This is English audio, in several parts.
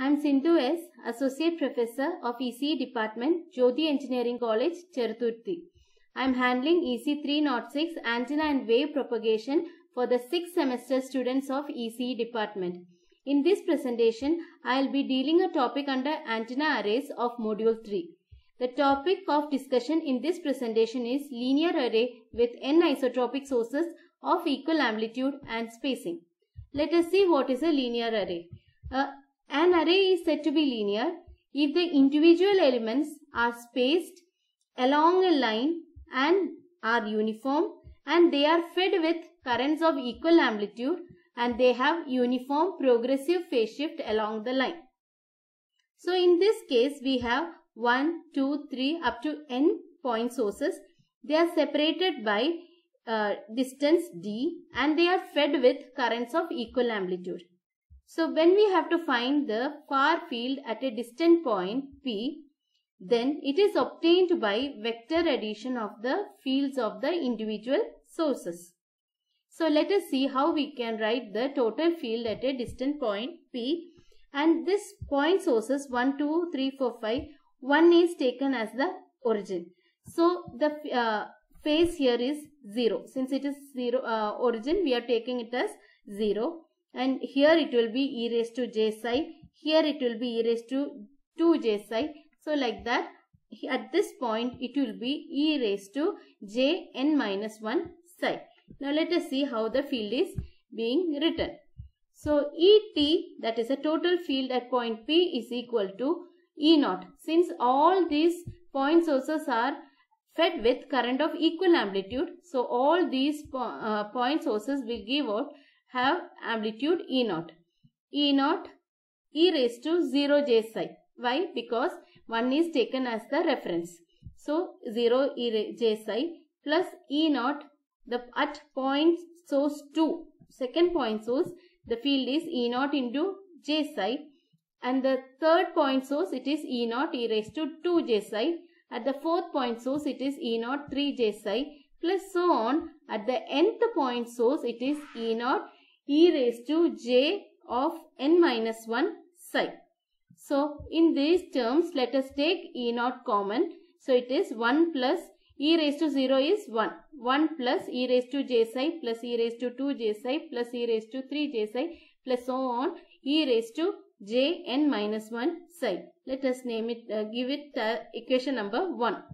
I am Sindhu S, Associate Professor of ECE Department, Jyoti Engineering College, Cheruthurthi. I am handling EC 306 Antenna and Wave Propagation for the 6th semester students of ECE Department. In this presentation, I will be dealing a topic under Antenna Arrays of Module 3. The topic of discussion in this presentation is linear array with n isotropic sources of equal amplitude and spacing. Let us see what is a linear array. An array is said to be linear if the individual elements are spaced along a line and are uniform, and they are fed with currents of equal amplitude, and they have uniform progressive phase shift along the line. So in this case we have 1, 2, 3 up to n point sources. They are separated by distance d and they are fed with currents of equal amplitude. So when we have to find the far field at a distant point P, then it is obtained by vector addition of the fields of the individual sources. So let us see how we can write the total field at a distant point P, and this point sources 1, 2, 3, 4, 5, 1 is taken as the origin. So the phase here is 0. Since it is 0 origin, we are taking it as 0. And here it will be e raised to j psi. Here it will be e raised to 2j psi. So like that, at this point it will be e raised to j n minus 1 psi. Now let us see how the field is being written. So Et, that is a total field at point P, is equal to E naught. Since all these point sources are fed with current of equal amplitude, so all these point sources will give out have amplitude E naught. E naught e raised to 0 j psi. Why? Because 1 is taken as the reference. So 0 e j psi plus E naught at point source 2. Second point source, the field is E naught into j psi. And the third point source, it is E naught e raised to 2 j psi. At the fourth point source, it is E naught 3 j psi, plus so on. At the nth point source, it is E naught e raised to j of n minus 1 psi. So in these terms, let us take E naught common. So it is 1 plus e raised to 0 is 1. 1 plus e raised to j psi plus e raised to 2 j psi plus e raised to 3 j psi plus so on e raised to j n minus 1 psi. Let us name it, give it equation number 1.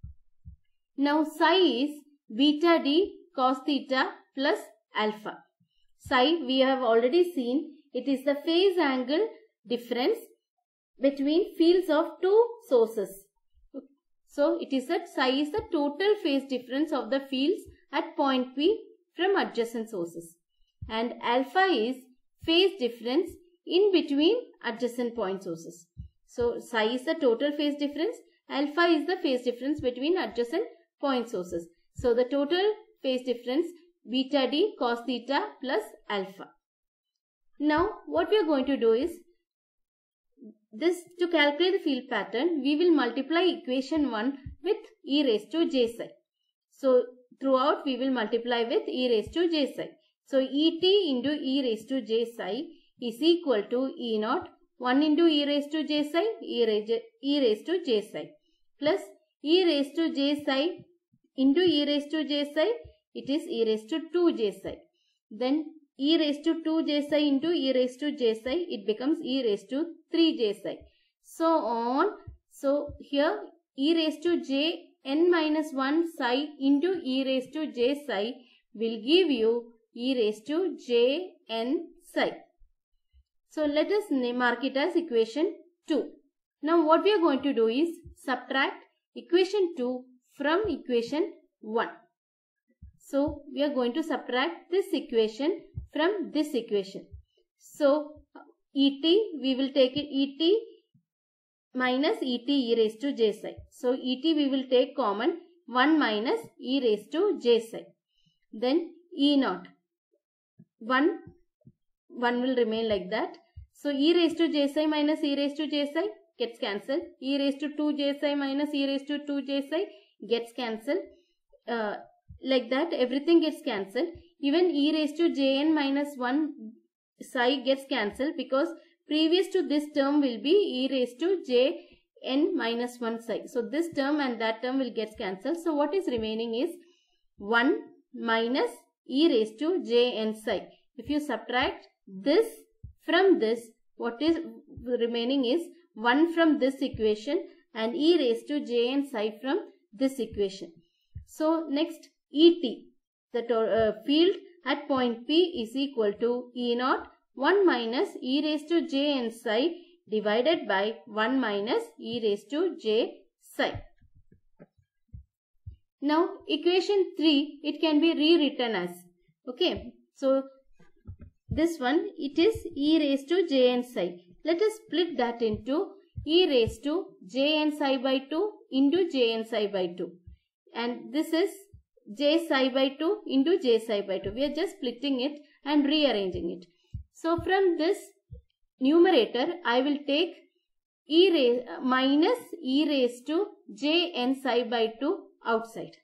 Now psi is beta d cos theta plus alpha. Psi, we have already seen, it is the phase angle difference between fields of two sources. So it is that psi is the total phase difference of the fields at point P from adjacent sources. And alpha is phase difference in between adjacent point sources. So psi is the total phase difference, alpha is the phase difference between adjacent point sources. So the total phase difference beta d cos theta plus alpha. Now what we are going to do is, this to calculate the field pattern, we will multiply equation 1 with e raised to j psi. So throughout we will multiply with e raised to j psi. So Et into e raised to j psi is equal to E naught 1 into e raised to j psi, e raised to j psi, plus e raised to j psi into e raised to j psi, it is e raised to 2 j psi. Then e raised to 2 j psi into e raised to j psi, it becomes e raised to 3 j psi. So on. So here e raised to j n minus 1 psi into e raised to j psi will give you e raised to j n psi. So let us mark it as equation 2. Now what we are going to do is subtract equation 2 from equation 1. So we are going to subtract this equation from this equation. So Et, we will take it Et minus Et e raised to j psi. So Et we will take common 1 minus e raised to j psi. Then E naught 1 will remain like that. So e raised to j psi minus e raised to j psi gets cancelled. E raised to 2 j psi minus e raised to 2 j psi gets cancelled. Like that everything gets cancelled. Even e raised to jn minus 1 psi gets cancelled because previous to this term will be e raised to j n minus 1 psi. So this term and that term will get cancelled. So what is remaining is 1 minus e raised to j n psi. If you subtract this from this, what is remaining is 1 from this equation and e raised to j n psi from this equation. So next Et, the field at point P is equal to E naught 1 minus e raised to j n psi divided by 1 minus e raised to j psi. Now equation 3, it can be rewritten as, okay, so this one, it is e raised to j n psi. Let us split that into e raised to j n psi by 2 into j n psi by 2. And this is j psi by 2 into j psi by 2. We are just splitting it and rearranging it. So from this numerator, I will take minus e raised to j n psi by 2 outside.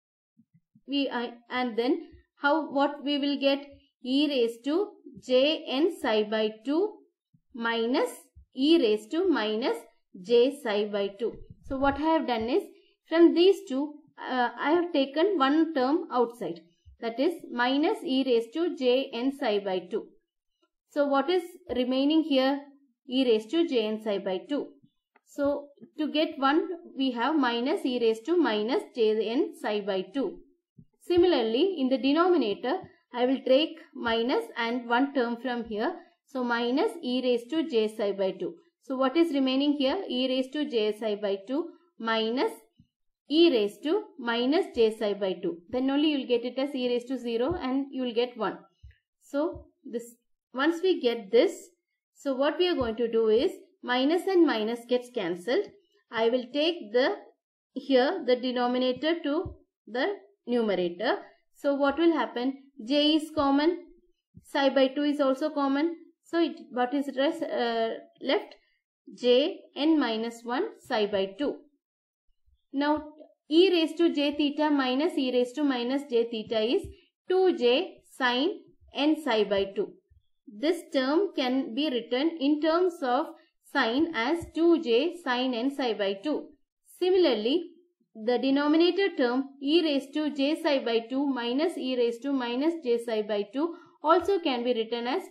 And then what we will get? E raised to j n psi by 2 minus e raised to minus j psi by 2. So what I have done is, from these two, I have taken one term outside, that is minus e raised to j n psi by 2. So what is remaining here? E raised to j n psi by 2. So to get 1, we have minus e raised to minus j n psi by 2. Similarly, in the denominator, I will take minus and one term from here. So minus e raised to j psi by 2. So what is remaining here? E raised to j psi by 2 minus e raised to minus j psi by 2. Then only you will get it as e raised to 0 and you will get 1. So this, once we get this, so what we are going to do is, minus and minus gets cancelled. I will take the denominator to the numerator. So what will happen? J is common, psi by 2 is also common. So what is left? J n minus 1 psi by 2. Now e raised to j theta minus e raised to minus j theta is 2j sin n psi by 2. This term can be written in terms of sin as 2j sin n psi by 2. Similarly, the denominator term e raised to j psi by 2 minus e raised to minus j psi by 2 also can be written as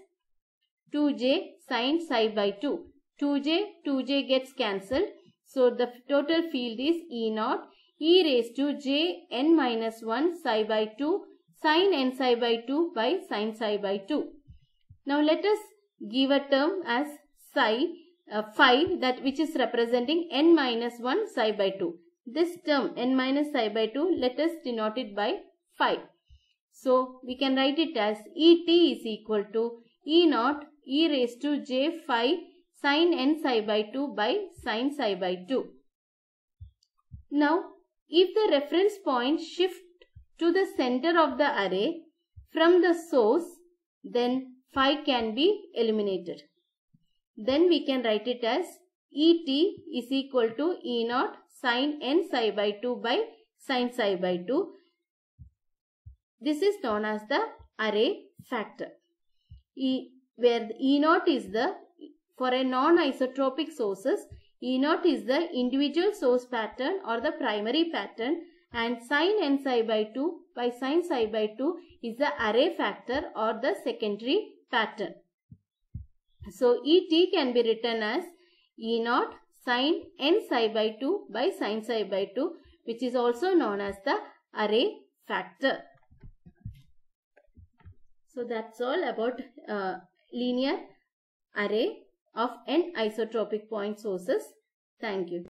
2j sin psi by 2. 2j gets cancelled. So the total field is E naught e raised to j n minus 1 psi by 2 sin n psi by 2 by sin psi by 2. Now let us give a term as psi, phi, that which is representing n minus 1 psi by 2. This term n minus psi by 2, let us denote it by phi. So we can write it as Et is equal to E naught e raised to j phi sin n psi by 2 by sin psi by 2. Now if the reference point shift to the center of the array from the source, then phi can be eliminated. Then we can write it as Et is equal to E naught sin n psi by 2 by sin psi by 2. This is known as the array factor. Where the E naught is the, for a non-isotropic sources, E naught is the individual source pattern or the primary pattern, and sin n psi by 2 by sin psi by 2 is the array factor or the secondary pattern. So Et can be written as E naught sin n psi by 2 by sin psi by 2, which is also known as the array factor. So that's all about linear array of n isotropic point sources. Thank you.